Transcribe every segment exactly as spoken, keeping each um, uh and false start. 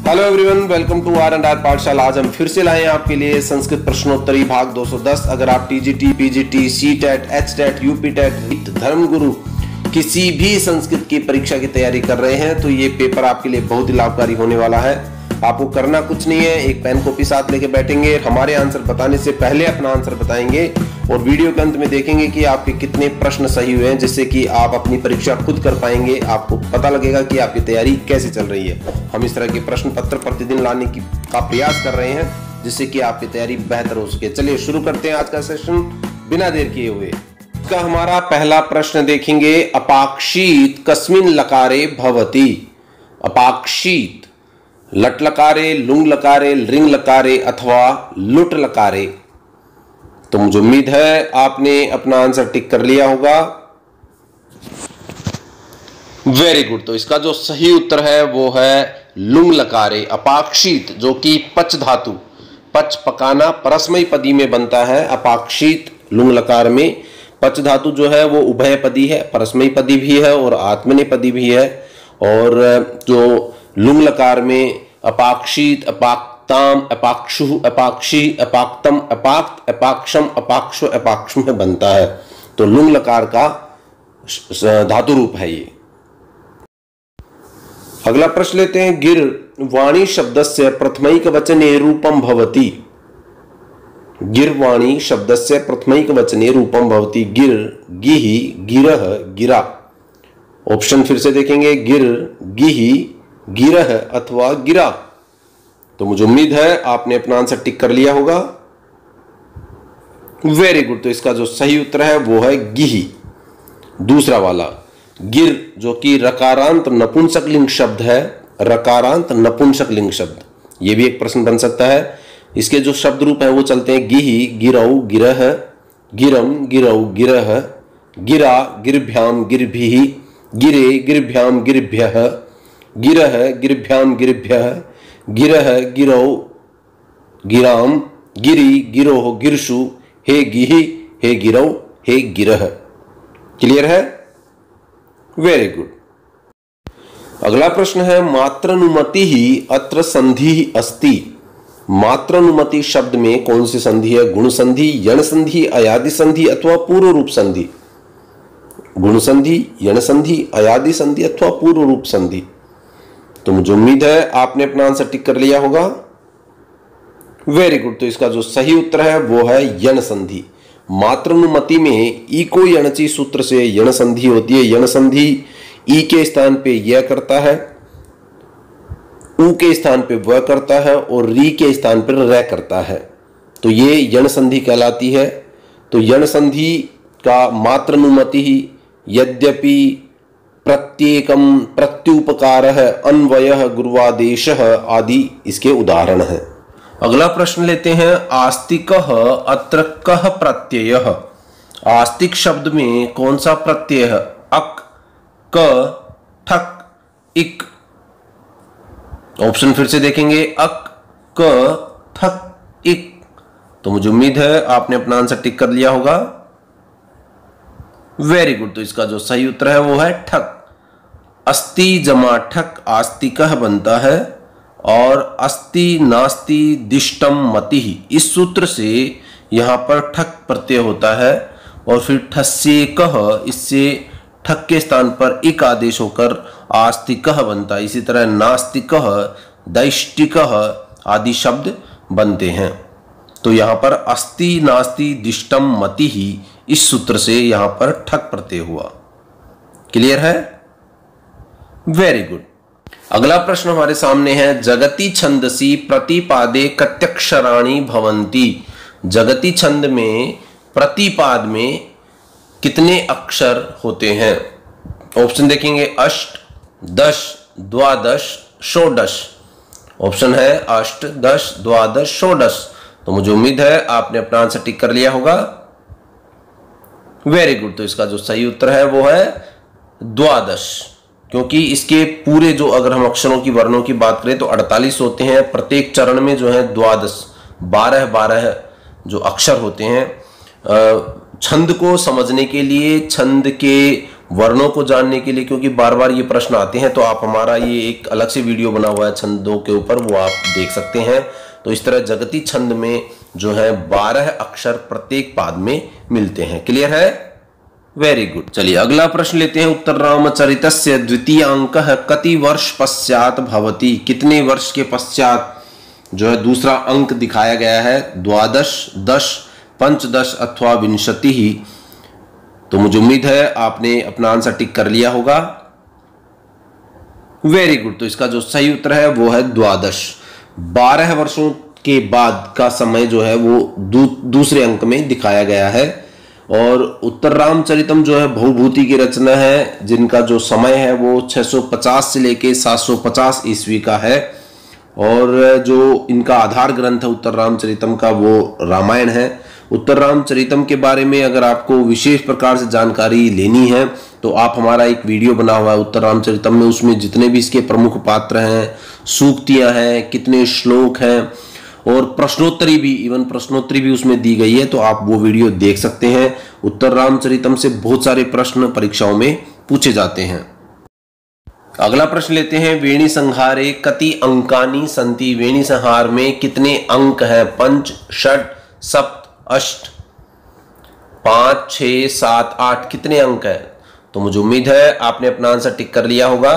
Hello everyone, welcome to R and R Pathshala. आज हम फिर से लाए हैं आपके लिए संस्कृत प्रश्नोत्तरी भाग दो सौ दस। अगर आप TGT, PGT, CTET, HTET, UPTET, धर्मगुरु किसी भी संस्कृत की परीक्षा की तैयारी कर रहे हैं तो ये पेपर आपके लिए बहुत ही लाभकारी होने वाला है। आपको करना कुछ नहीं है, एक पेन कॉपी साथ लेके बैठेंगे, हमारे आंसर बताने से पहले अपना आंसर बताएंगे और वीडियो के अंत में देखेंगे कि आपके कितने प्रश्न सही हुए हैं, जिससे कि आप अपनी परीक्षा खुद कर पाएंगे। आपको पता लगेगा कि आपकी तैयारी कैसे चल रही है। हम इस तरह के प्रश्न पत्र प्रतिदिन लाने की का प्रयास कर रहे हैं, जिससे कि आपकी तैयारी बेहतर हो सके। चलिए शुरू करते हैं आज का सेशन बिना देर किए हुए। इसका हमारा पहला प्रश्न देखेंगे, अपाक्षित कस्मिन लकारे भवति। अपाक्षित लट लकारे, लुंग लकारे, रिंग लकारे अथवा लुट लकारे। तो मुझे उम्मीद है आपने अपना आंसर टिक कर लिया होगा। Very good. तो इसका जो सही उत्तर है वो है लुंग लकारे। अपाक्षित जो कि पच धातु, पच पकाना, परस्मयी पदी में बनता है। अपाक्षित लुंग लकार में पच धातु जो है वो उभय पदी है, परस्मयी पदी भी है और आत्मनेपदी भी है। और जो लुंग लकार में अपाक्षित, अपाक्ताम, अपाक्षु, अपाक्षी, अपाक्तम, अपाक्त, अपाक्षम, अपाक्षो, अपाक्षु में बनता है। तो लुंग लकार का धातु रूप है ये। अगला प्रश्न लेते हैं, गिर वाणी शब्दस्य प्रथमैक वचने रूपम भवति। गिरवाणी शब्दस्य प्रथमैक वचने रूपम भवति। गिर, गिहि, गिरह, गिरा। ऑप्शन फिर से देखेंगे, गिर, गिहि, गिरह अथवा गिरा। तो मुझे उम्मीद है आपने अपना आंसर टिक कर लिया होगा। Very good. तो इसका जो सही उत्तर है वो है गिहि, दूसरा वाला। गिर जो कि रकारांत नपुंसक लिंग शब्द है। रकारांत नपुंसक लिंग शब्द, ये भी एक प्रश्न बन सकता है। इसके जो शब्द रूप है वो चलते हैं, गिहि, गिरौ, गिरह, गिरम, गिरौ, गिरह, गिरा, गिरभ्याम, गिरभिः, गिरे, गिरभ्याम, गिरभ्यः, गिरह, गिरभ्याम, गिरभ्यः, गिरह, गिरौ, गिराम, गिरि, गिरोह, गिरशु, हे गिहि, हे गिरौ, हे गिरह। क्लियर है? Very good. अगला प्रश्न है, मात्रनुमति ही अत्र संधि अस्ति। मात्रनुमति शब्द में कौन सी संधि है? गुण संधि, यण संधि, अयादि संधि अथवा पूर्व रूप संधि। गुण संधि, यण संधि, अयादि संधि अथवा पूर्व रूप संधि। तो मुझे उम्मीद है आपने अपना आंसर टिक कर लिया होगा। Very good. तो इसका जो सही उत्तर है वो है यण संधि। मात्रनुमति में ई को यणची सूत्र से यण संधि होती है। यण संधि ई के स्थान पे य करता है, उ के स्थान पे व करता है और री के स्थान पर र करता है। तो ये यण संधि कहलाती है। तो यण संधि का मात्रनुमति ही, यद्यपि, प्रत्येकम, प्रत्युपकारः, अन्वयः, गुरुवादेशः आदि इसके उदाहरण हैं। अगला प्रश्न लेते हैं, आस्तिकः अत्र कः प्रत्ययः। आस्तिक शब्द में कौन सा प्रत्यय है? अक, क, ठक, इक। ऑप्शन फिर से देखेंगे, अक, क, ठक, इक। तो मुझे उम्मीद है आपने अपना आंसर टिक कर लिया होगा। Very good. तो इसका जो सही उत्तर है वो है ठक। अस्ति जमा ठक आस्तिकः बनता है और अस्ति नास्ति दिष्टम मति। इस सूत्र से यहां पर ठक प्रत्यय होता है और फिर ठस्ये कह, इससे ठक के स्थान पर इक आदेश होकर आस्तिकः बनता है। इसी तरह नास्तिकः, दैष्टिकः आदि शब्द बनते हैं। तो यहां पर अस्ति नास्ति दिष्टम मति ही, इस सूत्र से यहां पर ठक प्रत्यय हुआ। क्लियर है? Very good. अगला प्रश्न हमारे सामने है, जगति छंदसी प्रतिपादे कत्यक्षराणि भवन्ति। जगति छंद में प्रतिपाद में कितने अक्षर होते हैं? ऑप्शन देखेंगे, अष्ट, दश, द्वादश, षोडश। ऑप्शन है अष्ट, दश, द्वादश, षोडश। तो मुझे उम्मीद है आपने अपना आंसर टिक कर लिया होगा। Very good. तो इसका जो सही उत्तर है वो है द्वादश, क्योंकि इसके पूरे जो अगर हम अक्षरों की, वर्णों की बात करें तो अड़तालीस होते हैं। प्रत्येक चरण में जो है द्वादश, बारह बारह जो अक्षर होते हैं। छंद को समझने के लिए, छंद के वर्णों को जानने के लिए, क्योंकि बार बार ये प्रश्न आते हैं, तो आप हमारा ये एक अलग से वीडियो बना हुआ है छंदों के ऊपर, वो आप देख सकते हैं। तो इस तरह जगती छंद में जो है बारह अक्षर प्रत्येक पाद में मिलते हैं। क्लियर है? Very good. चलिए अगला प्रश्न लेते हैं। उत्तर रामचरितस्य द्वितीय अंक कति वर्ष पश्चात भवति? कितने वर्ष के पश्चात जो है दूसरा अंक दिखाया गया है? द्वादश, दश, पंचदश अथवा विंशति ही। तो मुझे उम्मीद है आपने अपना आंसर टिक कर लिया होगा। Very good. तो इसका जो सही उत्तर है वो है द्वादश। बारह वर्षों के बाद का समय जो है वो दू, दूसरे अंक में दिखाया गया है। और उत्तर रामचरितम जो है भवभूति की रचना है, जिनका जो समय है वो छह सौ पचास से लेके सात सौ पचास ईस्वी का है। और जो इनका आधार ग्रंथ है उत्तर रामचरितम का, वो रामायण है। उत्तर रामचरितम के बारे में अगर आपको विशेष प्रकार से जानकारी लेनी है तो आप हमारा एक वीडियो बना हुआ है उत्तर रामचरितम में, उसमें जितने भी इसके प्रमुख पात्र हैं, सूक्तियां हैं, कितने श्लोक हैं और प्रश्नोत्तरी भी, इवन प्रश्नोत्तरी भी उसमें दी गई है, तो आप वो वीडियो देख सकते हैं। उत्तर रामचरितम से बहुत सारे प्रश्न परीक्षाओं में पूछे जाते हैं। अगला प्रश्न लेते हैं। वेणी संहारे कति अंकानी संति? वेणी संहार में कितने अंक हैं? पंच, षट, सप्त, अष्ट, पांच, छह, सात, आठ, कितने अंक हैं? तो मुझे उम्मीद है आपने अपना आंसर टिक कर लिया होगा।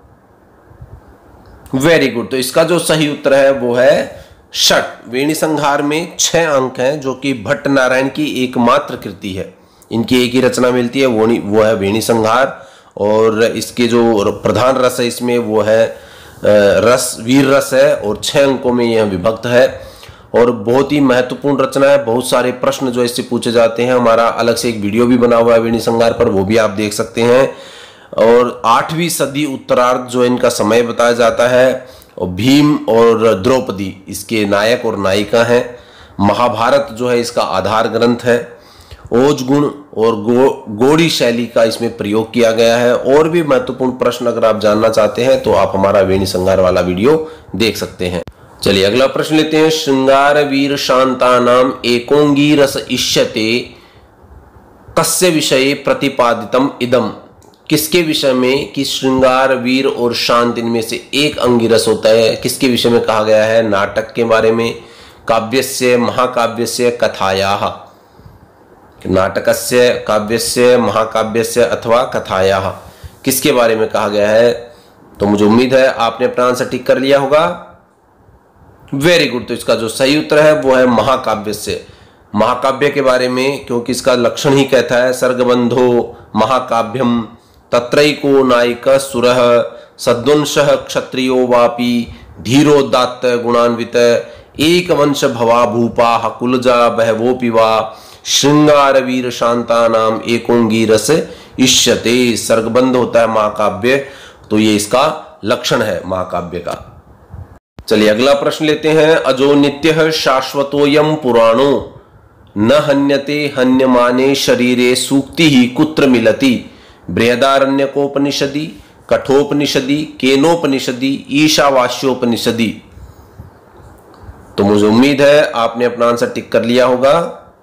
Very good. तो इसका जो सही उत्तर है वो है षट। वेणी संहार में छह अंक हैं, जो कि भट्ट नारायण की एकमात्र कृति है। इनकी एक ही रचना मिलती है, वो वो है वेणी संहार। और इसके जो प्रधान रस है इसमें वो है रस, वीर रस है, और छह अंकों में यह विभक्त है और बहुत ही महत्वपूर्ण रचना है। बहुत सारे प्रश्न जो इससे पूछे जाते हैं। हमारा अलग से एक वीडियो भी बना हुआ है वेणी संहार पर, वो भी आप देख सकते हैं। और आठवीं सदी उत्तरार्ध जो इनका समय बताया जाता है। और भीम और द्रौपदी इसके नायक और नायिका हैं। महाभारत जो है इसका आधार ग्रंथ है। ओज गुण और गो, गोड़ी शैली का इसमें प्रयोग किया गया है। और भी महत्वपूर्ण प्रश्न अगर आप जानना चाहते हैं तो आप हमारा वेणी संहार वाला वीडियो देख सकते हैं। चलिए अगला प्रश्न लेते हैं। श्रृंगार वीर शांतानाम एकोंगी रस इष्यते कस्य विषये प्रतिपादितम इदम? किसके विषय में कि श्रृंगार, वीर और शांत इनमें से एक अंगिरस होता है, किसके विषय में कहा गया है? नाटक के बारे में, काव्यस्य, महाकाव्यस्य, कथायाः। नाटकस्य, काव्यस्य, महाकाव्यस्य अथवा कथायाः, किसके बारे में कहा गया है? तो मुझे उम्मीद है आपने अपना आंसर टिक कर लिया होगा। Very good. तो इसका जो सही उत्तर है वो है महाकाव्यस्य। महाकाव्य के बारे में, क्योंकि इसका लक्षण ही कहता है सर्गबंधो महाकाव्यम तत्रैको नायक सुरः सद्वंशः क्षत्रियो वापि धीरोदात्त गुणान्वित एक वंश भवा भूपाः कुलजा बहवोपि वा श्रृंगार वीर शांतानाम एकोंगी रस इष्यते। सर्गबंध होता है महाकाव्य, तो ये इसका लक्षण है महाकाव्य का। चलिए अगला प्रश्न लेते हैं। अजो नित्यः शाश्वतोयम पुराणो न हन्यते हन्यमाने शरीरे सूक्ति ही कुत्र मिलति? बृहदारण्यकोपनिषदि, कठोपनिषदि, केनोपनिषदि, ईशावास्योपनिषदि। तो मुझे उम्मीद है आपने अपना आंसर टिक कर लिया होगा।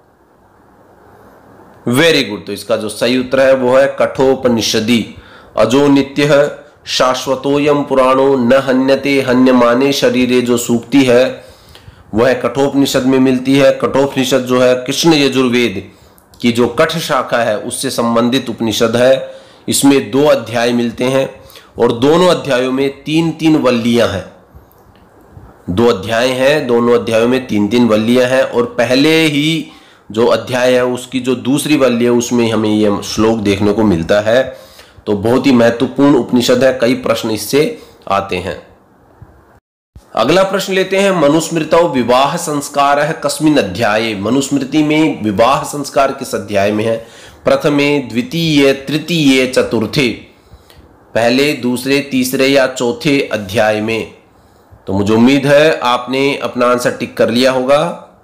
Very good. तो इसका जो सही उत्तर है वो है कठोपनिषदि। अजो नित्यः शाश्वतोयम पुराणो न हन्यते हन्यमाने शरीरे जो सूक्ति है वह है कठोपनिषद में मिलती है। कठोपनिषद जो है कृष्ण यजुर्वेद की जो कठ शाखा है उससे संबंधित उपनिषद है। इसमें दो अध्याय मिलते हैं और दोनों अध्यायों में तीन तीन वल्लियां हैं। दो अध्याय हैं, दोनों अध्यायों में तीन तीन वल्लियां हैं और पहले ही जो अध्याय है उसकी जो दूसरी वल्ली है उसमें हमें यह श्लोक देखने को मिलता है। तो बहुत ही महत्वपूर्ण उपनिषद है, कई प्रश्न इससे आते हैं। अगला प्रश्न लेते हैं। मनुस्मृतौ विवाह संस्कार है कस्मिन् अध्याये? मनुस्मृति में विवाह संस्कार किस अध्याय में है? प्रथमे, द्वितीय, तृतीय, चतुर्थे? पहले, दूसरे, तीसरे या चौथे अध्याय में? तो मुझे उम्मीद है आपने अपना आंसर टिक कर लिया होगा।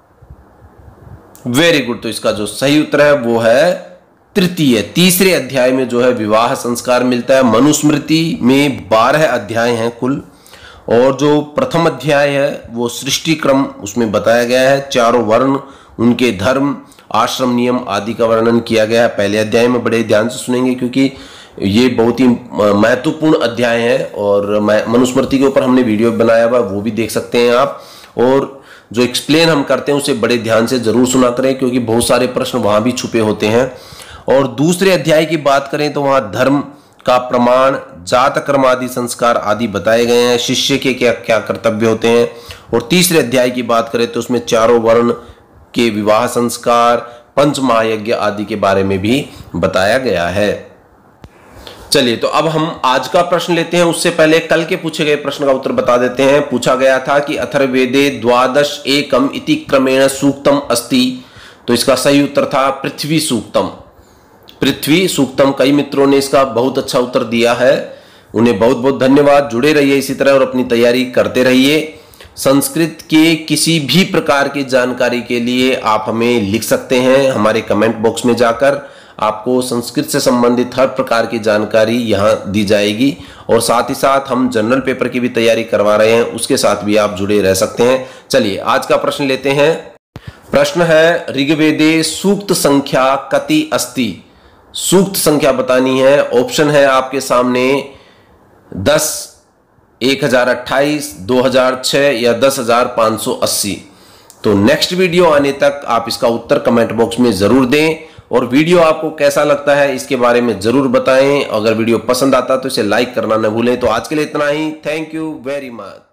Very good. तो इसका जो सही उत्तर है वो है तृतीय, तीसरे अध्याय में जो है विवाह संस्कार मिलता है। मनुस्मृति में बारह अध्याय हैं कुल और जो प्रथम अध्याय है वो सृष्टि क्रम उसमें बताया गया है। चारों वर्ण, उनके धर्म, आश्रम नियम आदि का वर्णन किया गया है। पहले अध्याय में बड़े ध्यान से सुनेंगे क्योंकि ये बहुत ही महत्वपूर्ण अध्याय है और मनुस्मृति के ऊपर हमने वीडियो बनाया हुआ, वो भी देख सकते हैं आप। और जो एक्सप्लेन हम करते हैं उसे बड़े ध्यान से जरूर सुना करें, क्योंकि बहुत सारे प्रश्न वहां भी छुपे होते हैं। और दूसरे अध्याय की बात करें तो वहां धर्म का प्रमाण, जात कर्म आदि संस्कार आदि बताए गए हैं, शिष्य के क्या क्या कर्तव्य होते हैं। और तीसरे अध्याय की बात करें तो उसमें चारों वर्ण के विवाह संस्कार, पंच महायज्ञ आदि के बारे में भी बताया गया है। चलिए, तो अब हम आज का प्रश्न लेते हैं। उससे पहले कल के पूछे गए प्रश्न का उत्तर बता देते हैं। पूछा गया था कि अथर्ववेदे द्वादश एकम इति क्रमेण सूक्तम अस्ति, तो इसका सही उत्तर था पृथ्वी सूक्तम। पृथ्वी सूक्तम। कई मित्रों ने इसका बहुत अच्छा उत्तर दिया है, उन्हें बहुत बहुत धन्यवाद। जुड़े रहिए इसी तरह और अपनी तैयारी करते रहिए। संस्कृत के किसी भी प्रकार की जानकारी के लिए आप हमें लिख सकते हैं हमारे कमेंट बॉक्स में जाकर। आपको संस्कृत से संबंधित हर प्रकार की जानकारी यहाँ दी जाएगी और साथ ही साथ हम जनरल पेपर की भी तैयारी करवा रहे हैं, उसके साथ भी आप जुड़े रह सकते हैं। चलिए, आज का प्रश्न लेते हैं। प्रश्न है, ऋग्वेदे सूक्त संख्या कति अस्ति। सूक्त संख्या बतानी है। ऑप्शन है आपके सामने दस, एक हजार अट्ठाईस, दो हजार छह या दस हजार पांच सौ अस्सी। तो नेक्स्ट वीडियो आने तक आप इसका उत्तर कमेंट बॉक्स में जरूर दें और वीडियो आपको कैसा लगता है इसके बारे में जरूर बताएं। अगर वीडियो पसंद आता तो इसे लाइक करना न भूलें। तो आज के लिए इतना ही। Thank you very much.